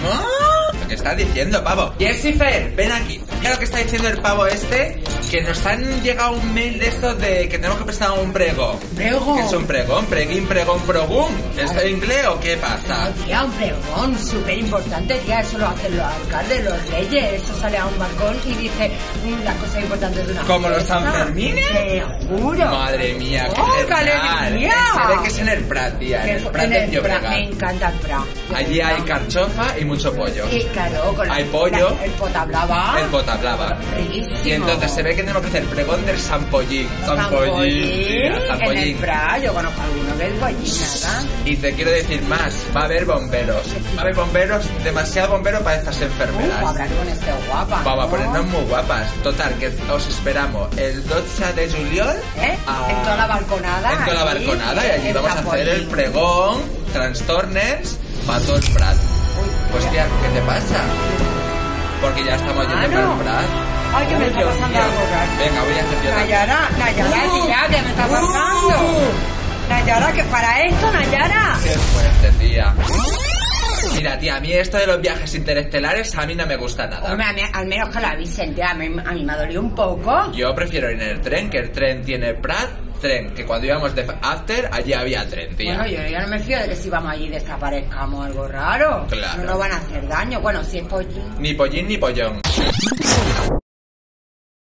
Lo que estás diciendo, pavo. Jessifer, ven aquí. Mira lo que está diciendo el pavo este, que nos han llegado un mail de estos de que tenemos que prestar un pregón. ¿Pregón? ¿Qué es un pregón? ¿Preguín, pregón, progún? ¿Es en inglés o qué pasa? No, tía, un pregón súper importante, tía. Eso lo hacen los alcaldes, los reyes. Eso sale a un balcón y dice las cosas importantes de una ¿Como los fiesta. Sanfermines? Te juro. Madre mía, ¡Oh, qué qué alegría! Se ve que es en el Prat, tía. En el Prat En de el Prat, Llobregat. me encanta el Prat. Allí hay carchofa y mucho pollo. Y claro, con Hay pollo. el potablava. El potablava. Riquísimo. Y entonces se ve que tenemos que hacer el pregón del Sampollín. Sampollín. En el Sampollín. Prat, yo conozco a alguno del Pollín, nada. Y te quiero decir más, va a haber bomberos. Va a haber bomberos, demasiado bomberos para estas enfermeras. Hablar con este guapa. Vamos a ¿no? ponernos muy guapas. Total, que os esperamos el 12 de juliol. En toda la balconada. En toda la allí, balconada. Y allí en vamos a Zaporín. hacer el pregón, trastornes, para todo el Prat. Pues tía, ¿qué te pasa? Porque ya estamos yendo por el Prat. Ay, que me está Dios pasando mío. algo raro. Venga, voy a hacer yo también. Nayara, tía, que me está pasando. Nayara, que para esto, Nayara. Qué fuerte, tía. Mira, tía, a mí esto de los viajes interestelares a mí no me gusta nada. Hombre, al menos que la avisen, tía. A mí me ha dolido un poco. Yo prefiero ir en el tren, que el tren tiene Prat, tren, que cuando íbamos de After, allí había tren, tía. Bueno, yo ya no me fío de que si vamos allí desaparezcamos algo raro. Claro. No nos van a hacer daño. Bueno, si es pollín. Ni pollín ni pollón.